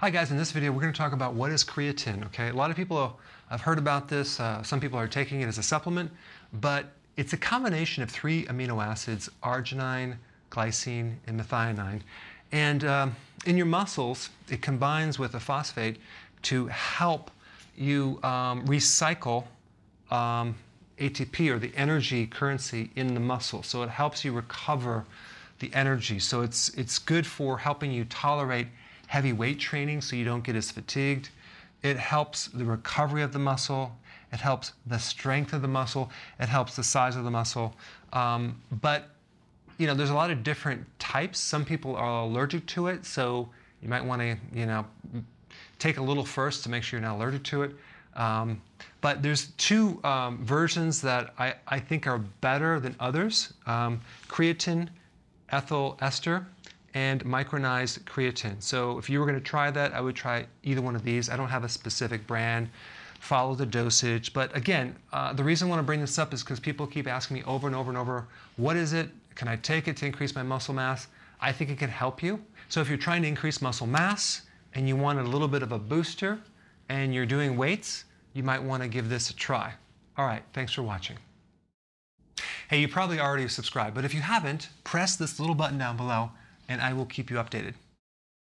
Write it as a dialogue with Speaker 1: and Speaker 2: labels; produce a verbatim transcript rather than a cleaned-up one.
Speaker 1: Hi guys, in this video we're going to talk about what is creatine. Okay, a lot of people have heard about this. Uh, some people are taking it as a supplement, but it's a combination of three amino acids: arginine, glycine, and methionine. And um, in your muscles, it combines with a phosphate to help you um, recycle um, A T P, or the energy currency in the muscle. So it helps you recover the energy. So it's it's good for helping you tolerate heavy weight training so you don't get as fatigued. It helps the recovery of the muscle. It helps the strength of the muscle. It helps the size of the muscle. Um, but you know, there's a lot of different types. Some people are allergic to it, so you might want to you know take a little first to make sure you're not allergic to it. Um, but there's two um, versions that I, I think are better than others: um, creatine ethyl ester and micronized creatine. So if you were going to try that, I would try either one of these. I don't have a specific brand. Follow the dosage. But again, uh, the reason I want to bring this up is because people keep asking me over and over and over, what is it? Can I take it to increase my muscle mass? I think it can help you. So if you're trying to increase muscle mass and you want a little bit of a booster and you're doing weights, you might want to give this a try. All right, thanks for watching. Hey, you probably already subscribed, but if you haven't, press this little button down below and I will keep you updated.